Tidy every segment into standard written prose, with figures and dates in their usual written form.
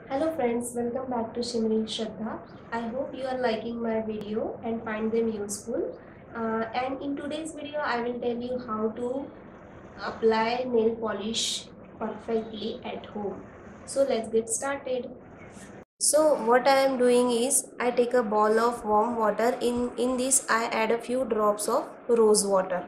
Hello friends, welcome back to ShimmeringShraddha. I hope you are liking my video and find them useful. And in today's video, I will tell you how to apply nail polish perfectly at home. So let's get started. So what I am doing is I take a bowl of warm water. In this I add a few drops of rose water.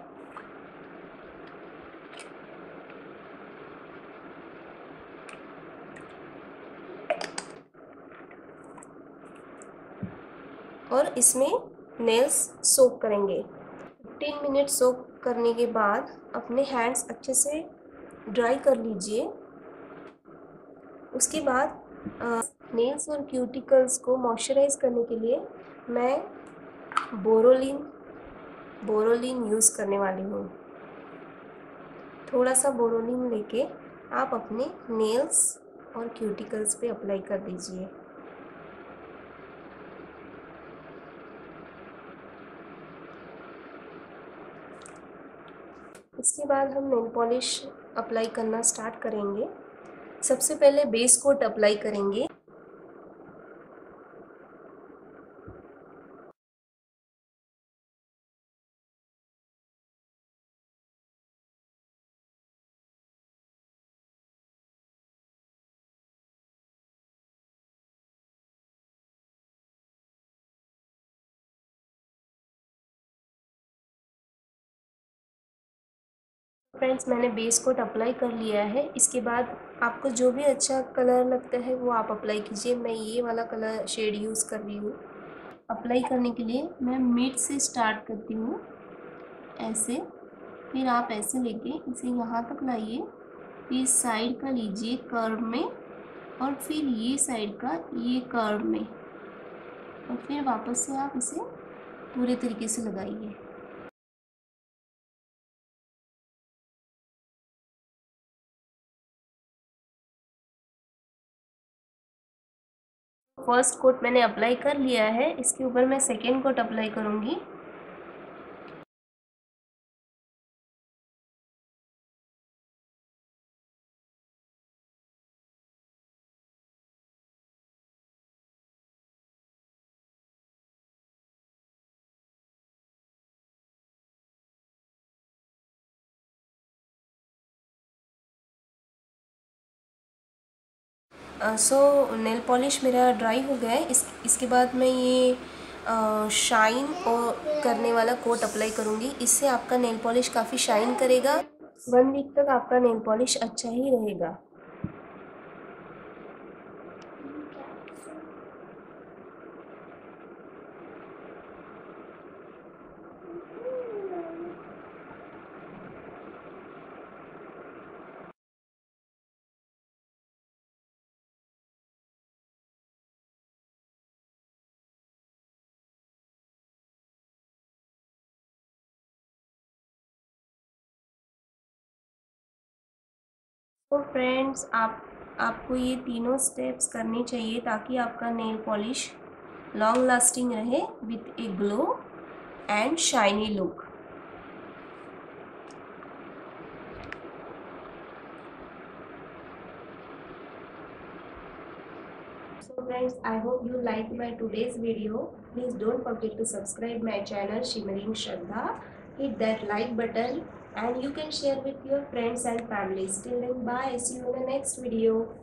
और इसमें nails सोक करेंगे। 15 minute सोक करने के बाद अपने hands अच्छे से dry कर लीजिए। उसके बाद नेल्स और क्यूटिकल्स को मॉइस्चराइज करने के लिए मैं बोरोलिन यूज़ करने वाली हूँ। थोड़ा सा बोरोलिन लेके आप अपने नेल्स और क्यूटिकल्स पे अप्लाई कर दीजिए। इसके बाद हम नेल पॉलिश अप्लाई करना स्टार्ट करेंगे। सबसे पहले बेस कोट अप्लाई करेंगे। फ्रेंड्स, मैंने बेस कोट अप्लाई कर लिया है। इसके बाद आपको जो भी अच्छा कलर लगता है वो आप अप्लाई कीजिए। मैं ये वाला कलर शेड यूज़ कर रही हूँ। अप्लाई करने के लिए मैं मिड से स्टार्ट करती हूँ, ऐसे। फिर आप ऐसे लेके इसे यहाँ तक लाइए, फिर साइड का लीजिए कर्व में, और फिर ये साइड का ये कर्व में, और फिर वापस से आप इसे पूरे तरीके से लगाइए। फर्स्ट कोट मैंने अप्लाई कर लिया है। इसके ऊपर मैं सेकेंड कोट अप्लाई करूँगी। सो नेल पॉलिश मेरा ड्राई हो गया है। इसके बाद मैं ये शाइन और करने वाला कोट अप्लाई करूँगी। इससे आपका नेल पॉलिश काफ़ी शाइन करेगा। 1 वीक तक आपका नेल पॉलिश अच्छा ही रहेगा। तो फ्रेंड्स, आपको ये तीनों स्टेप्स करने चाहिए ताकि आपका नेल पॉलिश लॉन्ग लास्टिंग रहे with a glow and shiny look. So friends, I hope you liked my today's video. Please don't forget to subscribe my channel Shimmering Shraddha. Hit that like button and you can share with your friends and families. Till then, bye. See you in the next video.